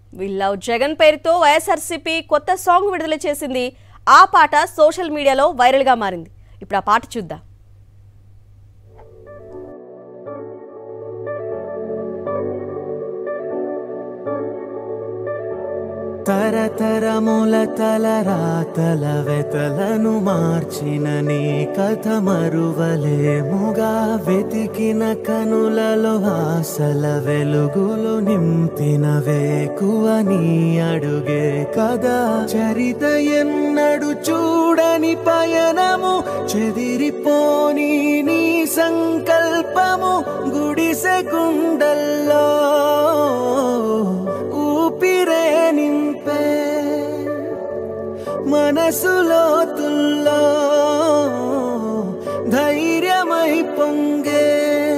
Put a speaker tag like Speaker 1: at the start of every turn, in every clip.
Speaker 1: We love Jagan పేరుతో వైఎస్ఆర్సీపీ కొత్త song విడుదల చేసింది. ఆ పాట సోషల్ మీడియాలో వైరల్గా మారింది. ఇప్పుడు ఆ పాట చూద్దాం.
Speaker 2: తరతరముల తలరాతల వెతలను మార్చిన నీ కథ మరువలేముగా, వెతికిన కనులలో ఆశల వెలుగులు నింపిన వేకువ నీ అడుగే కదా. చరిత ఎన్నడు చూడని పయనము, చెదిరిపోని నీ సంకల్పము, గుడిసె గుండల్లో ఊపిరే నింపే, మనసులోతుల్లో ధైర్యమై పొంగే.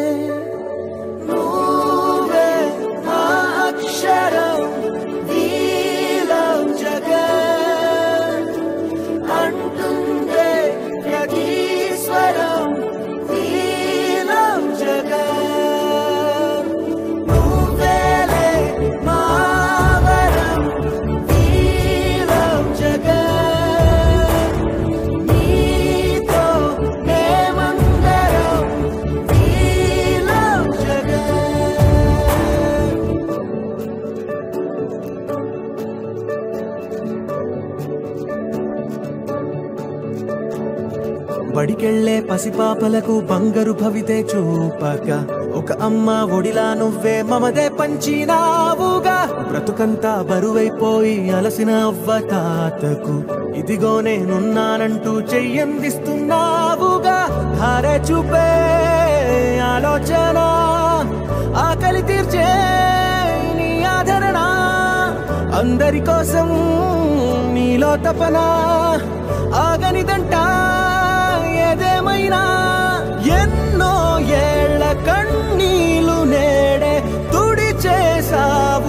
Speaker 2: నువ్వే మా అక్షరం, we love జగన్ అంటుందే ప్రతి స్వరం, we love జగన్. నువ్వేలే మా వరం, we love జగన్. నీతో మేమందరం, we love జగన్. బడికెళ్లే పసిపాపలకు బంగారు భవితే చూపక, ఒక అమ్మ ఒడిలా నువ్వే మమదే పంచినావుగా. బ్రతుకంతా బరువైపోయి అలసిన అవ్వ తాతకు, ఇదిగో నేనున్నానంటూ చెయ్యందిస్తున్నావుగా. ధారే చూపే ఆలోచన, ఆకలి తీర్చే నీ ఆదరణ, అందరి కోసం నీలో తపన, ఆగనిదంట ఏదేమైనా. ఎన్నో ఏళ్ల కన్నీలు నేడే తుడి చేసావు